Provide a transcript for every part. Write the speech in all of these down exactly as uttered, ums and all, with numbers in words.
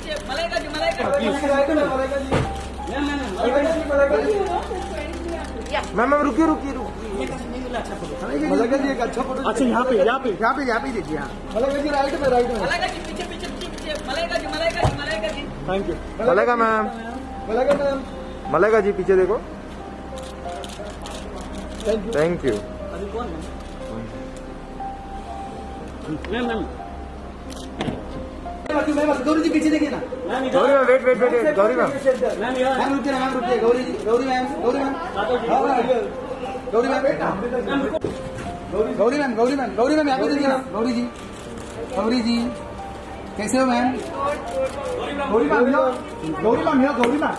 पीछे Malaika ji, Malaika ma'am ma'am रुकिए रुकिए रुकिए। मलाइका जी एक अच्छा फोटो। अच्छा यहाँ पे यहाँ पे यहाँ पे यहाँ पे देखिए। हाँ मलाइका जी राइट में राइट में। मलाइका जी पीछे पीछे पीछे Malaika ji, Malaika ji, Malaika ji. Thank you. Malaika ma'am, Malaika ma'am, Malaika ji पीछे देखो। Thank you. अभी कौन मैम? मैम गौरी जी पीछे देखिए ना। Gauri ma'am wait wait wait Gauri ma'am. Ma'am रुकिए ना, मैम रुकिए। Gauri ji, Gauri ma'am, Gauri ma'am, Gauri ma'am, Gauri ma'am, Gauri ma'am, Gauri ma'am यहाँ पे देखिए ना। गौरी जी, गौरी जी कैसे हो ma'am? Gauri ma'am, Gauri ma'am, Gauri ma'am,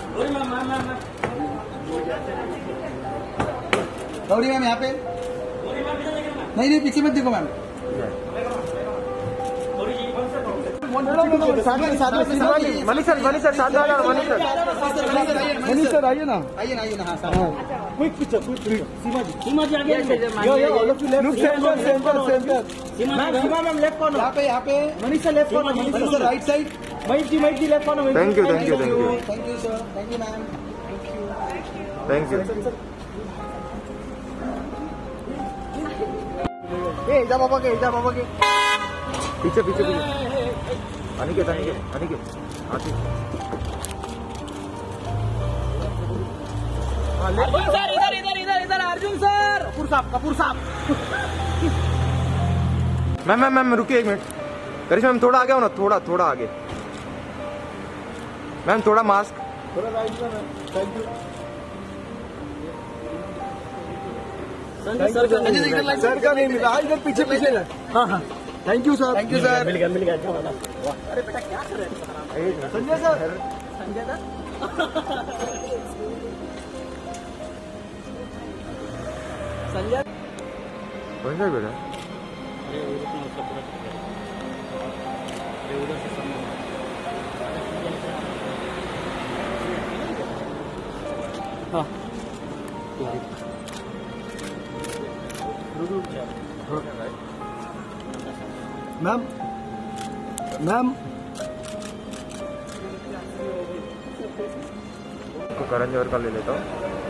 Gauri ma'am यहाँ पे नहीं नहीं पीछे मत देखो ma'am. Manish sir Manish sir साथ में मनीष सर मनीष सर आइए ना, आइए ना, आइए ना। हाँ sir, quick picture, quick picture. Seema ji, Seema ji आगे। Yo yo all of you left centre centre centre. Seema Seema ma'am left corner. यहाँ पे यहाँ पे Manish sir left corner, Manish sir right side. Mahesh ji, Mahesh ji left corner. Thank you thank you thank you thank you sir, thank you ma'am, thank you. ए जा बाबा के, जा बाबा के पीछे पीछे पीछे। अनिकेत अनिकेत अनिकेत आती। अर्जुन सर इधर इधर इधर इधर अर्जुन सर। कपूर साहब, कपूर साहब। मैम मैम मैम रुकिए एक मिनट। करिश्मा मैम थोड़ा आगे हो ना, थोड़ा थोड़ा आगे। मैम थोड़ा मास्क। थोड़ा राइट में ma'am. Thank you Sanjay sir sir का नहीं मिला, इधर पीछे पीछे। हाँ हाँ thank you sir, thank you sir. मिल गया मिल गया। अच्छा वाला। अरे बेटा क्या कर रहे हैं संजय सर? संजय सर संजय कौन सा बेटा? हाँ मैम मैम करण जौहर का ले लेता हूँ।